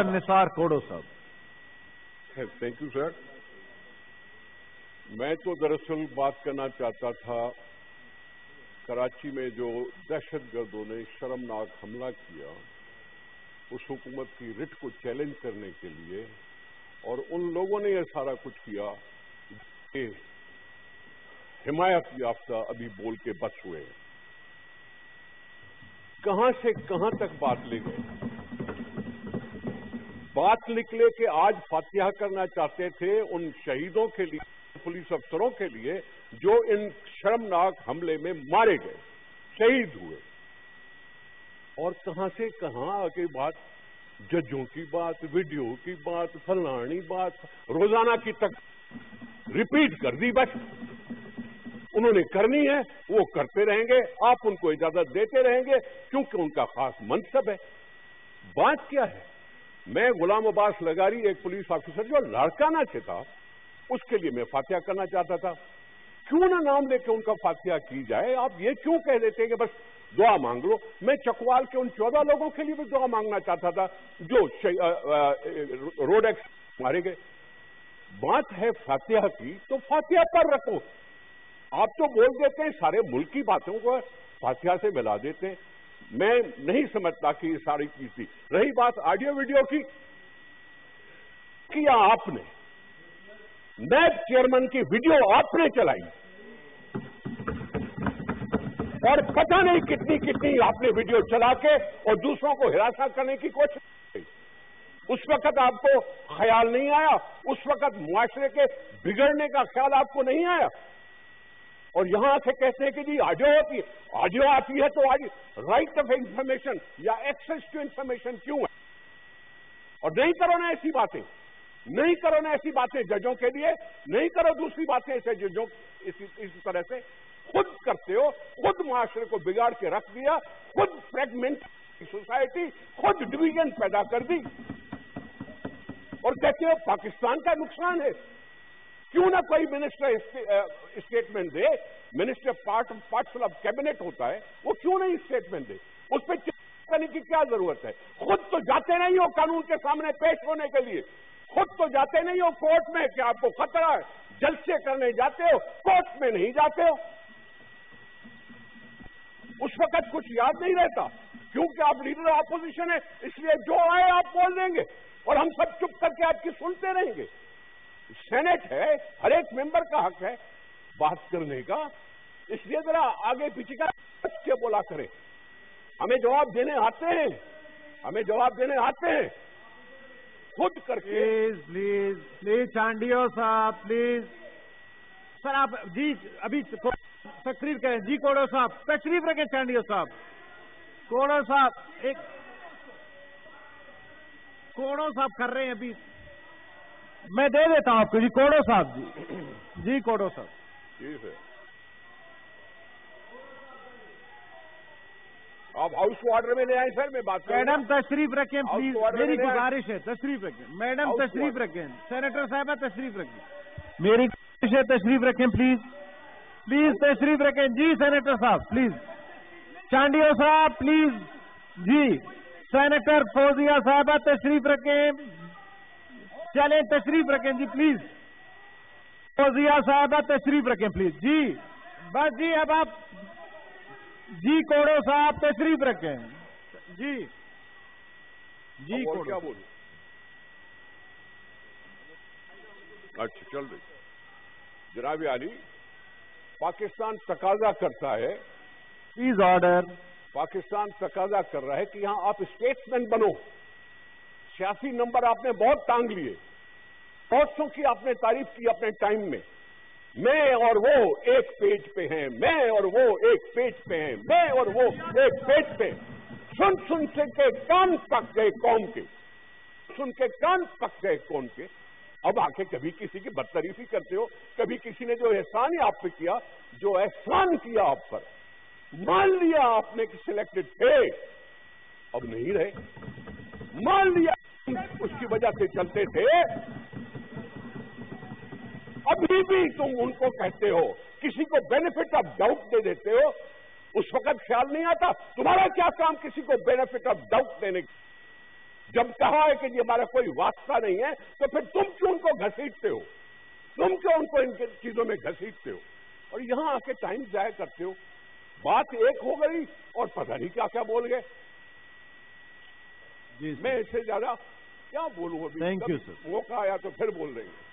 Doctor Nisar Khuhro صاحب. Thank you sir. میں تو دراصل بات کرنا چاہتا تھا کراچی میں جو دہشت گردوں نے شرمناک حملہ کیا اس حکومت کی رٹ کو چیلنج کرنے کے لیے، اور ان لوگوں نے یہ سارا کچھ کیا کہ حمایت یافتہ ابھی بول کے بچ ہوئے ہیں. کہاں سے کہاں تک بات لے گئے. بات نکلے کہ آج فاتحہ کرنا چاہتے تھے ان شہیدوں کے لیے، پولیس افسروں کے لیے جو ان شرمناک حملے میں مارے گئے، شہید ہوئے. اور کہاں سے کہاں آگے بات، ججوں کی بات، ویڈیو کی بات، فلانی بات، روزانہ کی تک ریپیٹ کر دی. بس انہوں نے کرنی ہے، وہ کرتے رہیں گے، آپ ان کو اجازت دیتے رہیں گے کیونکہ ان کا خاص منصب ہے. بات کیا ہے؟ میں غلام عباس لغاری ایک پولیس آفیسر جو لاڑکانہ سے تھا، اس کے لیے میں فاتحہ کرنا چاہتا تھا. کیوں نہ نام لے کے ان کا فاتحہ کی جائے؟ آپ یہ کیوں کہہ دیتے کہ بس دعا مانگ لو؟ میں چکوال کے ان 14 لوگوں کے لیے بھی دعا مانگنا چاہتا تھا جو روڈ ایکسیڈنٹ مارے گئے. بات ہے فاتحہ کی تو فاتحہ پر رکھو. آپ تو بول دیتے ہیں سارے ملک کی باتوں کو فاتحہ سے ملا دیتے ہیں. میں نہیں سمجھتا کہ یہ ساری چیز تھی. رہی بات آڈیو ویڈیو کی، کیا آپ نے نیب چیئرمین کی ویڈیو آپ نے چلائی اور پتہ نہیں کتنی کتنی آپ نے ویڈیو چلا کے اور دوسروں کو ہراساں کرنے کی کوشش کی. اس وقت آپ کو خیال نہیں آیا؟ اس وقت معاشرے کے بگڑنے کا خیال آپ کو نہیں آیا؟ اور یہاں سے کہتے ہیں کہ جی آڈیو ہوتی ہے، آڈیو آتی ہے تو رائٹ آف انفارمیشن یا ایکسیس ٹو انفارمیشن کیوں ہے؟ اور نہیں کرو نا ایسی باتیں، نہیں کرو نا ایسی باتیں ججوں کے لیے، نہیں کرو دوسری باتیں ایسے ججوں اسی طرح سے. خود کرتے ہو، خود معاشرے کو بگاڑ کے رکھ دیا، خود فریگمنٹ سوسائٹی، خود ڈویژن پیدا کر دی، اور کہتے ہو پاکستان کا نقصان ہے. کیوں نہ کوئی منسٹر اسٹیٹمنٹ دے؟ منسٹر پارٹس آف کیبنٹ ہوتا ہے، وہ کیوں نہیں اسٹیٹمنٹ دے؟ اس پہ کرنے کی کیا ضرورت ہے؟ خود تو جاتے نہیں ہو قانون کے سامنے پیش ہونے کے لیے، خود تو جاتے نہیں ہو کورٹ میں کہ آپ کو خطرہ ہے، جلسے کرنے جاتے ہو، کورٹ میں نہیں جاتے ہو. اس وقت کچھ یاد نہیں رہتا کیونکہ آپ لیڈر اپوزیشن ہے، اس لیے جو آئے آپ بول دیں گے اور ہم سب چپ کر کے آپ کی سنتے رہیں گے. سینٹ ہے، ہر ایک ممبر کا حق ہے بات کرنے کا، اس لیے ذرا آگے پیچھے کا بچ کے بولا کریں. ہمیں جواب دینے آتے ہیں، ہمیں جواب دینے آتے ہیں خود کر کے. پلیز چانڈیو صاحب پلیز. سر آپ جی ابھی تقریر کریں. جی کوڑو صاحب تشریف رکھیں. چانڈیو صاحب، کوڑو صاحب ایک کوڑو صاحب کر رہے ہیں ابھی. میں دے دیتا ہوں آپ کو. جی کوڑو صاحب. جی کوڑو صاحب جی سر. آپ ہاؤس آرڈر میں لے آئیں سر. میں بات کروں. میڈم تشریف رکھیں پلیز، میری گزارش ہے. تشریف رکھیں میڈم، تشریف رکھیں. سینیٹر صاحبہ تشریف رکھیں. میری گزارش ہے تشریف رکھیں پلیز، پلیز تشریف رکھیں. جی سینیٹر صاحب پلیز. چانڈیو صاحب پلیز. جی سینیٹر فوزیہ صاحبہ تشریف رکھیں. چلیں تشریف رکھیں جی پلیز. فوزیہ صاحبہ تشریف رکھیں پلیز. جی بس جی اب آپ. جی کوڑو صاحب تشریف رکھیں. جی جی کوڑو کیا بولوں؟ اچھا چل رہی. جناب عالی، پاکستان تقاضا کرتا ہے، پلیز آرڈر. پاکستان تقاضا کر رہا ہے کہ یہاں آپ اسٹیٹسمین بنو. سیاسی نمبر آپ نے بہت ٹانگ لیے، بہت سو کی آپ نے تعریف کی اپنے ٹائم میں. میں اور وہ ایک پیج پہ ہیں، میں اور وہ ایک پیج پہ ہیں، میں اور وہ ایک پیج پہ. سن سن سے کے کان پک گئے قوم کے، سن کے کان پک گئے قوم کے. اب آ کے کبھی کسی کی بدتریفی کرتے ہو، کبھی کسی نے جو احسان ہی آپ پہ کیا، جو احسان کیا آپ پر، مان لیا آپ نے کہ سلیکٹڈ تھے، اب نہیں رہے. مان لیا اس کی وجہ سے چلتے تھے، ابھی بھی تم ان کو کہتے ہو، کسی کو بینیفٹ آف ڈاؤٹ دے دیتے ہو. اس وقت خیال نہیں آتا تمہارا کیا کام کسی کو بینیفٹ آف ڈاؤٹ دینے کی. جب کہا ہے کہ یہ ہمارا کوئی واسطہ نہیں ہے تو پھر تم کیوں ان کو گھسیٹتے ہو؟ تم کیوں ان کو ان کی چیزوں میں گھسیٹتے ہو اور یہاں آ کے ٹائم ضائع کرتے ہو؟ بات ایک ہو گئی اور پتہ نہیں کیا کیا بول گئے. جی میں اس سے زیادہ کیا بولوں ابھی؟ Thank you sir. موقع آیا تو پھر بول رہے ہیں.